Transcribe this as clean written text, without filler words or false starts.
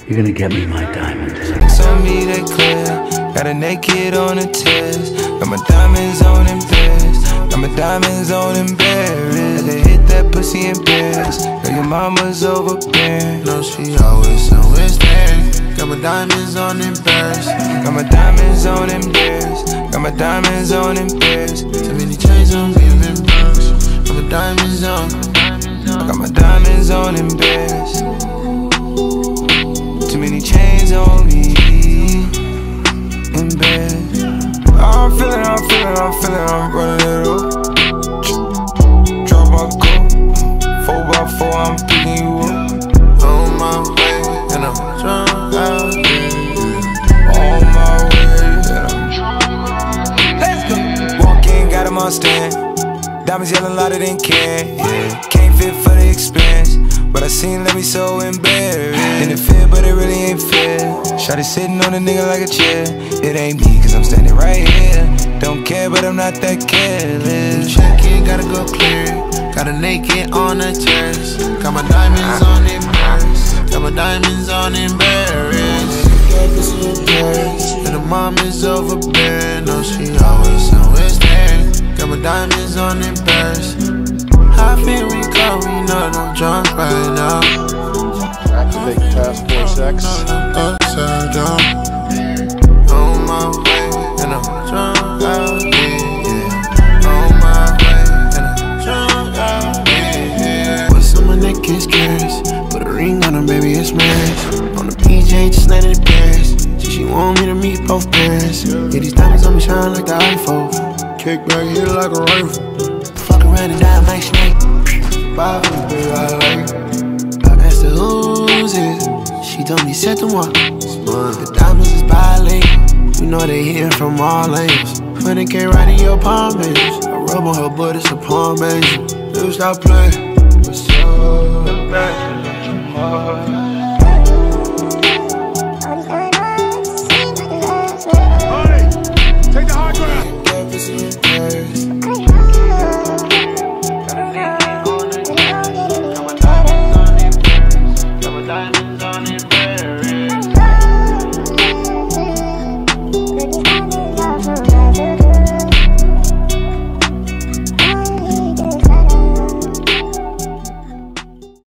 You're gonna get me my diamonds. On me they clear, got a naked on the test. Got my diamonds on them bears, got my diamonds on them bears. They hit that pussy in pairs. Girl, your mama's overbearing. No, she always there. Got my diamonds on them bears, got my diamonds on them bears, got my diamonds on them bears. Too many chains on me, got my diamonds on, got my diamonds on them bears. Too many chains on me in bed. I'm feeling, I'm running it up. Drop my coat, 4x4, I'm picking you up. On my way, and I'm drunk out here. On my way, and I'm drunk. Let's go. Walk in, got 'em on stand. Diamonds yelling louder than can. Yeah, can't fit for the expense. But I seen let me so embarrassed. And it fit, but it really ain't fair. Shawty sitting on a nigga like a chair. It ain't me, cause I'm standing right here. Don't care, but I'm not that careless. Check it, gotta go clear. Got a naked on the terrace. Got my diamonds on embarrassed. Got my diamonds on embarrassed. And the mom is overbearing. No, she always there. Got my diamonds on embarrassed. I feel we go, we know I'm drunk right now. Activate Task Force X. Upside down. On my way, and I'm drunk out here. On my way, and I'm drunk out here. What's on my neck is curious. Put a ring on her, baby, it's marriage. On the PJ, just let it pass. She want me to meet both parents. Yeah, these diamonds on me shine like the iPhone. Kick back, hit it like a rifle. Fuck around and die, my snake. Bye, baby, I like. I asked her who's it. She told me c'est moi. The diamonds is bilingual. You know they hitting from all angles. Putting K right in your palm, baby. I rub on her butt, it's a palm angel. Never stop playing. What's up?